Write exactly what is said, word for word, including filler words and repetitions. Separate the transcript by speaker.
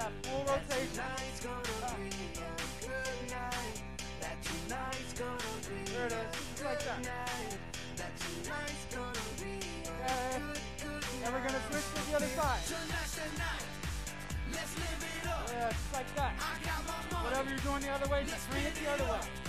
Speaker 1: that full rotation. There it is, just like that. Okay. And we're gonna switch to the other side. Yeah, just like that. Whatever you're doing the other way, just bring it the other way.